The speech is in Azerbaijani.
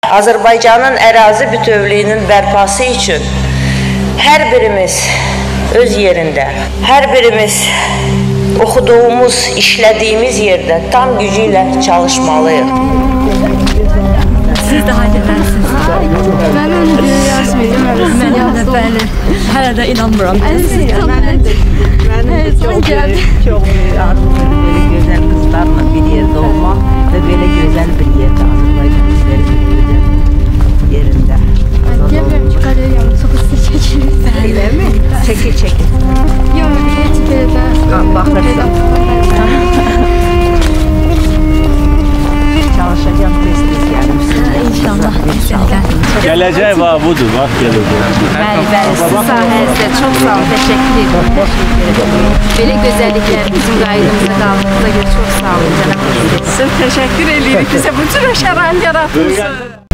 Azərbaycanın ərazi bütövlüyünün bərpası üçün hər birimiz öz yerində, hər birimiz oxuduğumuz, işlədiyimiz yerdə tam gücü ilə çalışmalıyıq. Siz daha gedərsiniz. Mən onu yazmayacağım. Mən də bəli, hələ də inanmıram. Mənim çox arzum belə gözəl qızlarla bir yerdə olmaq və belə gözəl bir yerdə Azərbaycan gözəl yerində. Deyirəm ki, qaleriyamı çox istə çəkirik. Eləmi? Çəkil. Yox, heç belə. Baxırsan. Çalışacağım tez-tez gəlim sizə. İnşallah. Gələcək var, budur, bax gələcək. Bəli, sizin sahənizdə çox sağ olun, təşəkkür edirəm. Belə gözəlliklər bizim qayıdımıza qaldığınıza görə çox sağ olun, cənab prezident. Təşəkkür edirik bizə bu cür şərait yaratmışsınız.